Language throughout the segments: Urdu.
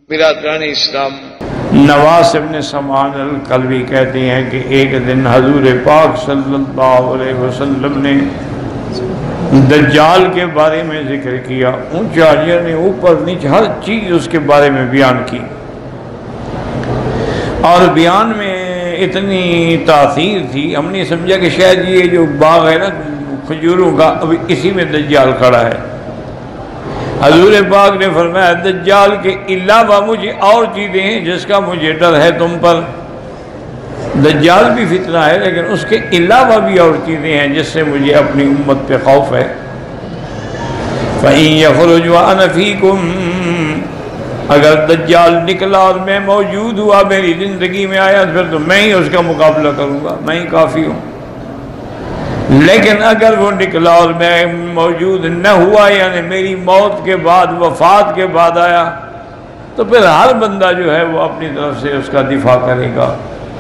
برادران اسلام، نواس ابن سمعان الکلبی کہتے ہیں کہ ایک دن حضور پاک صلی اللہ علیہ وسلم نے دجال کے بارے میں ذکر کیا. اونچا نے اوپر نیچے ہر چیز اس کے بارے میں بیان کی، اور بیان میں اتنی تاثیر تھی ہم نے سمجھا کہ شاید یہ جو باغ ہے نا کھجوروں کا ابھی اسی میں دجال کھڑا ہے. حضور پاک نے فرمایا دجال کے علاوہ مجھے اور چیزیں ہیں جس کا مجھے ڈر ہے تم پر. دجال بھی فتنہ ہے لیکن اس کے علاوہ بھی اور چیزیں ہیں جس سے مجھے اپنی امت پہ خوف ہے. فَإِن يَخْرُجْ وَأَنَا فِيكُمْ، اگر دجال نکلا اور میں موجود ہوا، میری زندگی میں آیا، پھر تو میں ہی اس کا مقابلہ کروں گا، میں ہی کافی ہوں. لیکن اگر وہ نکلا اور میں موجود نہ ہوا، یعنی میری موت کے بعد، وفات کے بعد آیا، تو پھر ہر بندہ جو ہے وہ اپنی طرف سے اس کا دفاع کرے گا.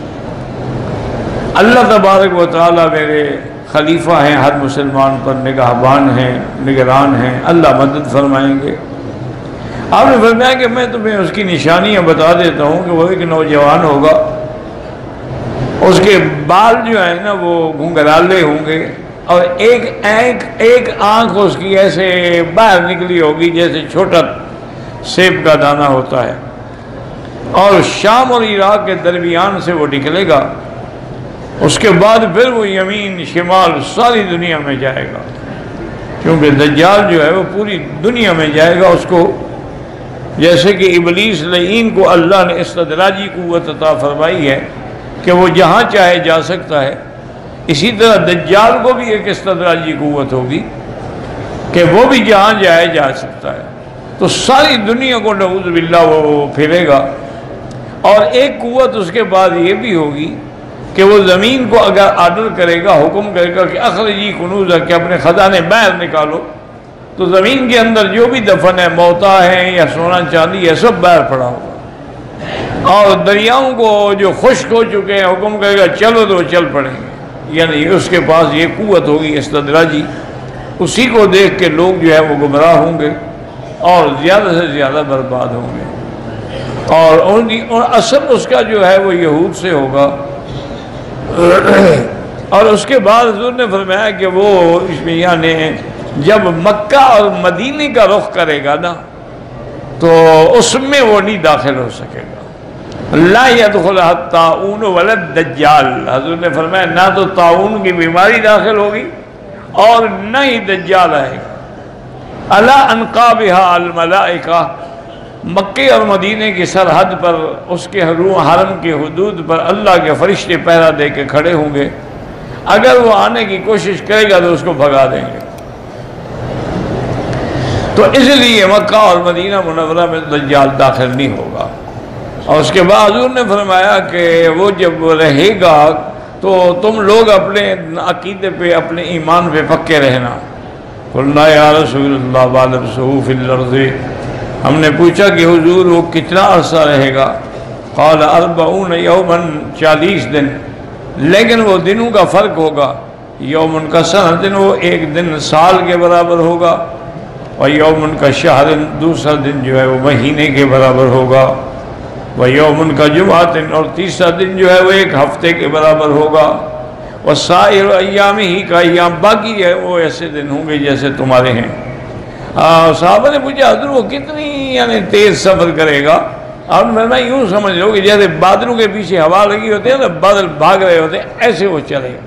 اللہ تبارک و تعالیٰ میرے خلیفہ ہیں، ہر مسلمان پر نگہبان ہیں، نگران ہیں، اللہ مدد فرمائیں گے. آپ نے فرمایا کہ میں تمہیں اس کی نشانیاں بتا دیتا ہوں کہ وہ ایک نوجوان ہوگا، اس کے بال جو ہیں نا وہ گھنگرالے ہوں گے، اور ایک آنکھ اس کی ایسے باہر نکلی ہوگی جیسے چھوٹا سیب کا دانہ ہوتا ہے، اور شام اور عراق کے درمیان سے وہ نکلے گا. اس کے بعد پھر وہ یمین شمال ساری دنیا میں جائے گا، کیونکہ دجال جو ہے وہ پوری دنیا میں جائے گا. اس کو جیسے کہ ابلیس لعین کو اللہ نے استدراجی قوت عطا فرمائی ہے کہ وہ جہاں چاہے جا سکتا ہے، اسی طرح دجال کو بھی ایک استدراجی قوت ہوگی کہ وہ بھی جہاں جائے جا سکتا ہے. تو ساری دنیا کو نعوذ باللہ وہ پھیرے گا. اور ایک قوت اس کے بعد یہ بھی ہوگی کہ وہ زمین کو اگر آرڈر کرے گا، حکم کرے گا کہ اخرجی کنوزہ، کہ اپنے خزانے باہر نکالو، تو زمین کے اندر جو بھی دفن ہے، موتا ہے یا سونا چاندی ہے، سب باہر پڑا ہوگا. اور دریاؤں کو جو خشک ہو چکے ہیں حکم کرے گا چلو تو چل پڑیں گے. یعنی اس کے پاس یہ قوت ہوگی استدراجی. اسی کو دیکھ کے لوگ جو ہے وہ گمراہ ہوں گے اور زیادہ سے زیادہ برباد ہوں گے. اور اصل اس کا جو ہے وہ یہود سے ہوگا. اور اس کے بعد حضور نے فرمایا کہ وہ اس میں یعنی جب مکہ اور مدینے کا رخ کرے گا نا تو اس میں وہ نہیں داخل ہو سکے گا. لا يدخلها الطاعون ولا الدجال. حضور نے فرمایا نہ تو طاعون کی بیماری داخل ہوگی اور نہ ہی دجال آئے گا. الا انقابها الملائکہ، مکے اور مدینے کی سرحد پر، اس کے حرم کی حدود پر اللہ کے فرشتے پہرا دے کے کھڑے ہوں گے. اگر وہ آنے کی کوشش کرے گا تو اس کو بھگا دیں گے. تو اس لیے مکہ اور مدینہ منورہ میں دجال داخل نہیں ہوگا. اور اس کے بعد حضور نے فرمایا کہ وہ جب رہے گا تو تم لوگ اپنے عقیدے پہ، اپنے ایمان پہ پکے رہنا. قلنا یا رسول اللہ بالبسہ فی الارض، ہم نے پوچھا کہ حضور وہ کتنا عرصہ رہے گا؟ قال 40 یوما، 40 دن. لیکن وہ دنوں کا فرق ہوگا. یومن کا سنۃ، وہ ایک دن سال کے برابر ہوگا، اور یومن کا شہر، دوسرا دن جو ہے وہ مہینے کے برابر ہوگا، وہ یومن کا جمعہ، اور تیسرا دن جو ہے وہ ایک ہفتے کے برابر ہوگا. وہ سائر ایام ہی کا ایام، باقی ہے وہ ایسے دن ہوں گے جیسے تمہارے ہیں. صحابہ نے پوچھا حضور وہ کتنی یعنی تیز سفر کرے گا؟ آپ نے میں یوں سمجھ لو کہ جیسے بادلوں کے پیچھے ہوا لگی ہوتی ہے نا، بادل بھاگ رہے ہوتے ہیں، ایسے وہ چلے گا.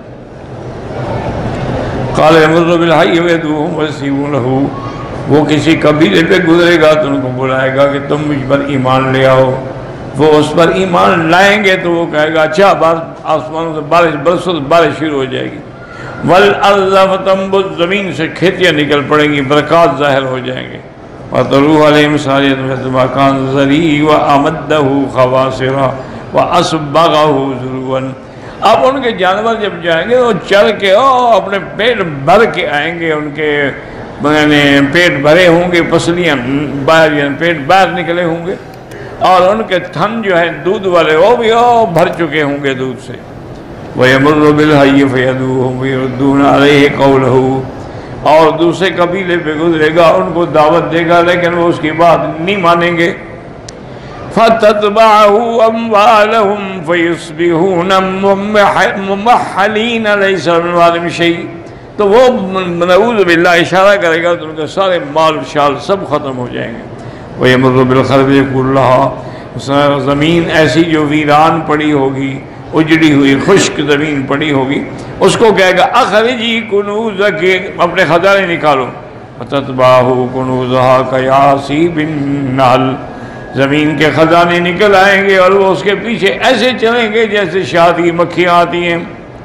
قال یمر بالحی ویدعوہم ویستجیبون لہ، وہ کسی قبیلے پہ گزرے گا تو ان کو بلائے گا کہ تم مجھ پر ایمان لے آؤ. وہ اس پر ایمان لائیں گے تو وہ کہے گا اچھا آسمانوں سے بارش برسو تو بارش شروع ہو جائے گی. والارض فتنبت، زمین سے کھیتیاں نکل پڑیں گی، برکات ظاہر ہو جائیں گے. وَتَرُوحَ عَلَيْهِمْ صَالِحَةٌ فَإِذَا كَانَ ذَرِيعًا وَأَمَدَّهُ خَوَاصِرًا وَأَصْبَغَهُ ذُرُوًا. اب ان کے جانور جب جائیں گے وہ چل کے اپنے پیٹ بھر کے آئیں گے، ان کے پیٹ بھرے ہوں گے، پسلیاں باہر یعنی پیٹ باہر نکلے ہوں گے، اور ان کے تھن جو ہیں دودھ والے وہ بھی بھر چکے ہوں گے دودھ سے. وَيَمُرُّ بِالْحَيِّ فَيَدْعُوهُمْ وَيَرُدُّونَ عَلَيْهِ قَوْلَهُ، اور دوسرے قبیلے پہ گزرے گا، ان کو دعوت دے گا لیکن وہ اس کی بات نہیں مانیں گے. فَتَتْبَعُهُ أَمْوَالَهُمْ فَيُصْبِحُونَ مُمَحَّلِينَ لَيْسَ مِنْ أَمْوَالِهِمْ شَيْءٌ، تو وہ نعوذ باللہ اشارہ کرے گا تو ان کے سارے مال و شال سب ختم ہو جائیں گے۔ وَيَمُرُّ بِالْخَرْبِ يَقُولُ لَهَا، زمین ایسی جو ویران پڑی ہوگی، اجڑی ہوئی خشک زمین پڑی ہوگی، اس کو کہے گا اخرجی کنوزک، اپنے خزانے نکالو۔ فَتَتْبَعُهُ كُنُوزُهَا كَيَاسِيبِ النَّحْلِ، زمین کے خزانے نکل آئیں گے اور وہ اس کے پیچھے ایسے چلیں گے جیسے شہد کی مکھیاں آتی ہیں۔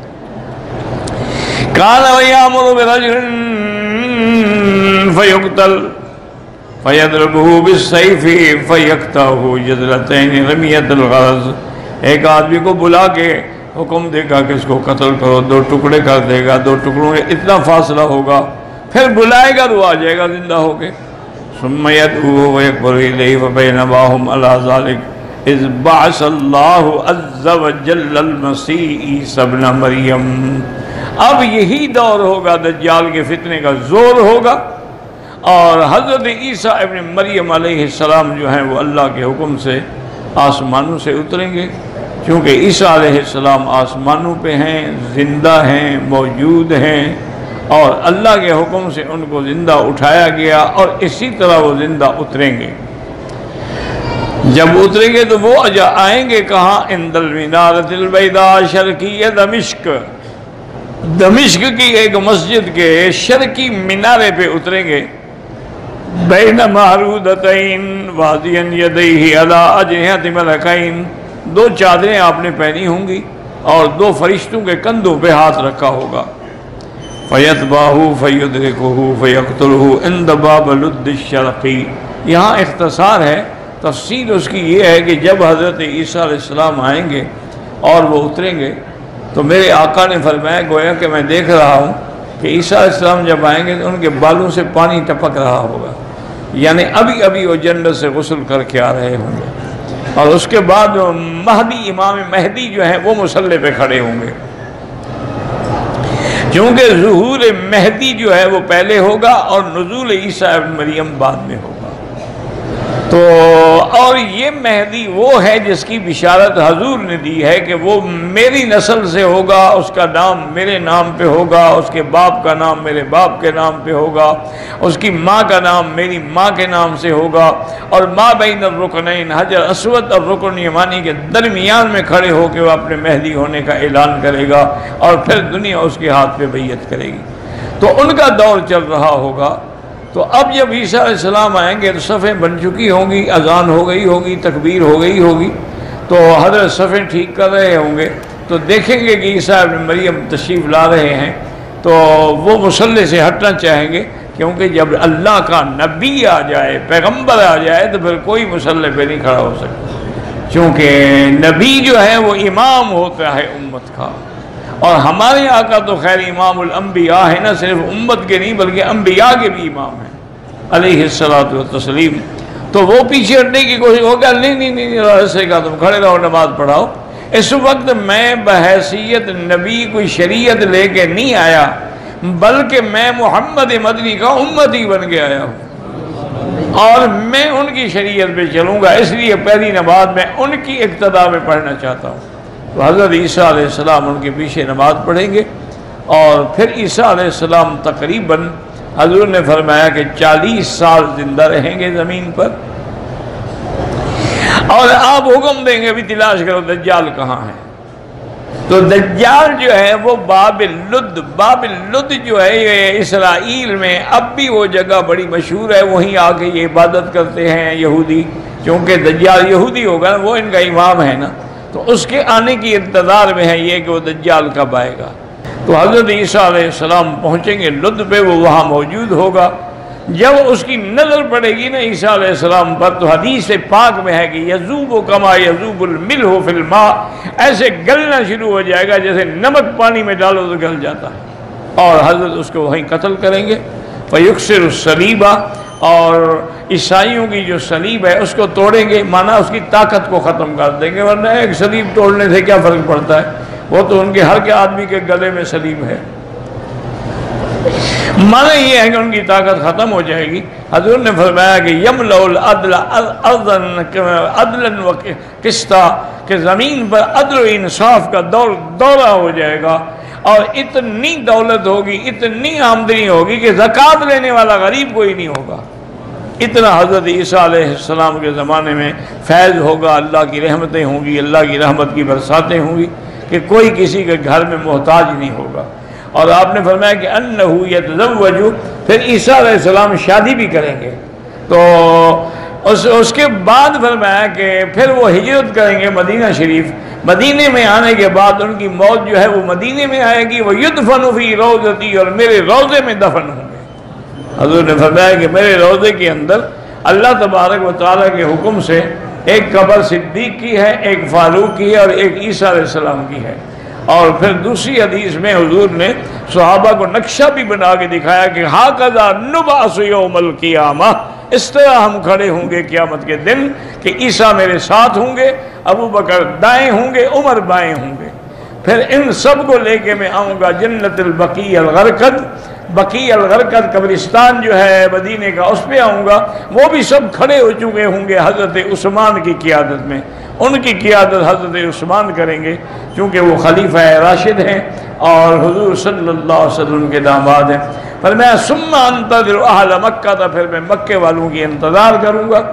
قَالَ وَيَأْمُرُ بِرَجُلٍ فَيُقْتَلْ فَيَضْرِبُهُ بِالسَّيْفِ فَيَقْطَعُهُ جَزْلَتَيْنِ رَمِيَةَ الْغَرَضِ، ایک آدمی کو بلا کے حکم دے گا کہ اس کو قتل کرو، 2 ٹکڑے کر دے گا، 2 ٹکڑوں میں اتنا فاصلہ ہوگا، پھر بلائے گا تو آ جائے گا زندہ ہو کے۔ ثم يدعوه ويكبر إليه فبينما هم على ذلك إذ بعث الله عز وجل المسيح عيسى ابن مریم، اب یہی دور ہوگا، دجال کے فتنے کا زور ہوگا، اور حضرت عیسیٰ ابن مریم علیہ السلام جو ہیں وہ اللہ کے حکم سے آسمانوں سے اتریں گے، کیونکہ عیسیٰ علیہ السلام آسمانوں پہ ہیں، زندہ ہیں، موجود ہیں، اور اللہ کے حکم سے ان کو زندہ اٹھایا گیا، اور اسی طرح وہ زندہ اتریں گے۔ جب اتریں گے تو وہ آئیں گے کہاں؟ عند المنارۃ البیضاء شرقیہ دمشق، دمشق کی ایک مسجد کے شرقی مینارے پہ اتریں گے۔ بین معروضتین واضعا یدیہ علی اجنحۃ ملکین، 2 چادریں آپ نے پہنی ہوں گی اور 2 فرشتوں کے کندھوں پہ ہاتھ رکھا ہوگا۔ فَيَتْبَعُهُ فَيُدْرِكُهُ فَيَقْتُلُهُ عِنْدَ بَابِ لُدِّ الشَّرْقِ، یہاں اختصار ہے، تفصیل اس کی یہ ہے کہ جب حضرت عیسیٰ علیہ السلام آئیں گے اور وہ اتریں گے تو میرے آقا نے فرمایا گویا کہ میں دیکھ رہا ہوں کہ عیسیٰ علیہ السلام جب آئیں گے تو ان کے بالوں سے پانی ٹپک رہا ہوگا، یعنی ابھی وہ جنت سے غسل کر کے آ رہے ہوں گے، اور اس کے بعد مہدی، امام مہدی جو ہیں وہ مصلی پہ کھڑے ہوں گے، کیونکہ ظہور مہدی جو ہے وہ پہلے ہوگا اور نزول عیسیٰ ابن مریم بعد میں ہوگا۔ تو اور یہ مہدی وہ ہے جس کی بشارت حضور نے دی ہے کہ وہ میری نسل سے ہوگا، اس کا نام میرے نام پہ ہوگا، اس کے باپ کا نام میرے باپ کے نام پہ ہوگا، اس کی ماں کا نام میری ماں کے نام سے ہوگا، اور ماں بین الرکنین، حجر اسود اور رکن یمانی کے درمیان میں کھڑے ہو کے وہ اپنے مہدی ہونے کا اعلان کرے گا، اور پھر دنیا اس کے ہاتھ پہ بیعت کرے گی۔ تو ان کا دور چل رہا ہوگا۔ تو اب جب عیسیٰ علیہ السلام آئیں گے تو صفیں بن چکی ہوں گی، اذان ہو گئی ہوگی، تکبیر ہو گئی ہوگی، تو حضرت صفیں ٹھیک کر رہے ہوں گے، تو دیکھیں گے کہ عیسیٰ ابن مریم تشریف لا رہے ہیں، تو وہ مصلی سے ہٹنا چاہیں گے، کیونکہ جب اللہ کا نبی آ جائے، پیغمبر آ جائے، تو پھر کوئی مصلی پہ نہیں کھڑا ہو سکتا، کیونکہ نبی جو ہے وہ امام ہوتا ہے امت کا، اور ہمارے آقا تو خیر امام الانبیاء ہے، نہ صرف امت کے نہیں بلکہ انبیاء کے بھی امام ہیں علیہ الصلوۃ والتسلیم۔ تو وہ پیچھے ہٹنے کی کوشش ہوگا، نہیں ایسے کا تم کھڑے رہو، نماز پڑھاؤ۔ اس وقت میں بحیثیت نبی کوئی شریعت لے کے نہیں آیا، بلکہ میں محمد مدنی کا امتی بن کے آیا ہوں، اور میں ان کی شریعت پہ چلوں گا، اس لیے پہلی نماز میں ان کی اقتداء میں پڑھنا چاہتا ہوں۔ تو حضرت عیسیٰ علیہ السلام ان کے پیچھے نماز پڑھیں گے، اور پھر عیسیٰ علیہ السلام تقریباً حضور نے فرمایا کہ 40 سال زندہ رہیں گے زمین پر، اور آپ حکم دیں گے بھی تلاش کرو دجال کہاں ہے۔ تو دجال جو ہے وہ باب لد جو ہے یہ اسرائیل میں اب بھی وہ جگہ بڑی مشہور ہے، وہیں آ کے یہ عبادت کرتے ہیں یہودی، کیونکہ دجال یہودی ہوگا، وہ ان کا امام ہے نا، تو اس کے آنے کی انتظار میں ہے یہ کہ وہ دجال کب آئے گا۔ تو حضرت عیسیٰ علیہ السلام پہنچیں گے لد پہ، وہ وہاں موجود ہوگا۔ جب اس کی نظر پڑے گی نا عیسیٰ علیہ السلام پر، تو حدیث پاک میں ہے کہ یذوب کما یذوب الملح فی الماء، ایسے گلنا شروع ہو جائے گا جیسے نمک پانی میں ڈالو تو گل جاتا ہے، اور حضرت اس کو وہیں قتل کریں گے۔ فیکسر الصلیب، اور عیسائیوں کی جو صلیب ہے اس کو توڑیں گے، مانا اس کی طاقت کو ختم کر دیں گے، ورنہ ایک صلیب توڑنے سے کیا فرق پڑتا ہے، وہ تو ان کے ہر کے آدمی کے گلے میں صلیب ہے۔ معنی یہ ہے کہ ان کی طاقت ختم ہو جائے گی۔ حضور نے فرمایا کہ یملأ العدل عدلا و قسطا، کہ زمین پر عدل و انصاف کا دورہ ہو جائے گا، اور اتنی دولت ہوگی، اتنی آمدنی ہوگی کہ زکوٰۃ لینے والا غریب کوئی نہیں ہوگا۔ اتنا حضرت عیسیٰ علیہ السلام کے زمانے میں فیض ہوگا، اللہ کی رحمتیں ہوں گی، اللہ کی رحمت کی برساتیں ہوں گی کہ کوئی کسی کے گھر میں محتاج نہیں ہوگا۔ اور آپ نے فرمایا کہ انہ یتزوج، پھر عیسیٰ علیہ السلام شادی بھی کریں گے، تو اس کے بعد فرمایا کہ پھر وہ ہجرت کریں گے مدینہ شریف۔ مدینے میں آنے کے بعد ان کی موت جو ہے وہ مدینے میں آئے گی، وہ یدفن فی روضتی، اور میرے روضے میں دفن ہوں گے۔ حضور نے فرمایا کہ میرے روضے کے اندر اللہ تبارک و تعالیٰ کے حکم سے ایک قبر صدیق کی ہے، ایک فاروق کی ہے، اور ایک عیسیٰ علیہ السلام کی ہے۔ اور پھر دوسری حدیث میں حضور نے صحابہ کو نقشہ بھی بنا کے دکھایا کہ ہاکذا نبعث یوم القیامہ، اس طرح ہم کھڑے ہوں گے قیامت کے دن کہ عیسیٰ میرے ساتھ ہوں گے، ابو بکر دائیں ہوں گے، عمر بائیں ہوں گے۔ پھر ان سب کو لے کے میں آؤں گا جنت البقیع الغرقد، بقیع الغرقد قبرستان جو ہے مدینے کا، اس پہ آؤں گا۔ وہ بھی سب کھڑے ہو چکے ہوں گے حضرت عثمان کی قیادت میں، ان کی قیادت حضرت عثمان کریں گے، چونکہ وہ خلیفہ راشد ہیں اور حضور صلی اللہ علیہ وسلم کے داماد ہیں۔ فرمایا ثم انتظر اہل مکہ، تو پھر میں مکے والوں کی انتظار کروں گا۔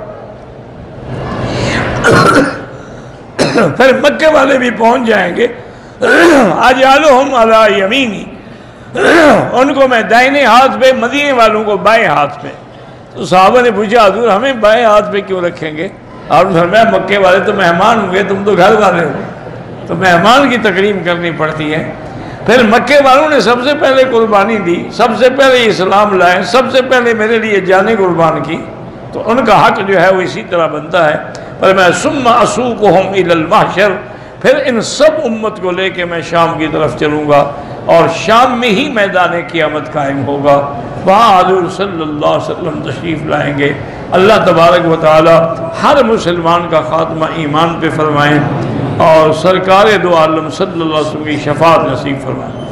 پھر مکے والے بھی پہنچ جائیں گے، اجعلہم علی یمینی، ان کو میں دائنے ہاتھ پہ، مدینے والوں کو بائیں ہاتھ پہ۔ تو صحابہ نے پوچھا حضور ہمیں بائیں ہاتھ پہ کیوں رکھیں گے؟ اور فرمایا مکے والے تو مہمان ہوں گے، تم تو گھر والے ہو، تو مہمان کی تکریم کرنی پڑتی ہے۔ پھر مکے والوں نے سب سے پہلے قربانی دی، سب سے پہلے اسلام لائے، سب سے پہلے میرے لیے جانیں قربان کی، تو ان کا حق جو ہے وہ اسی طرح بنتا ہے۔ پر میں ثم اسوقہم الی المحشر، پھر ان سب امت کو لے کے میں شام کی طرف چلوں گا، اور شام میں ہی میدان قیامت قائم ہوگا، وہاں حضور صلی اللہ علیہ وسلم تشریف لائیں گے۔ اللہ تبارک و تعالی ہر مسلمان کا خاتمہ ایمان پہ فرمائیں، اور سرکار دو عالم صلی اللہ علیہ وسلم کی شفاعت نصیب فرمائیں۔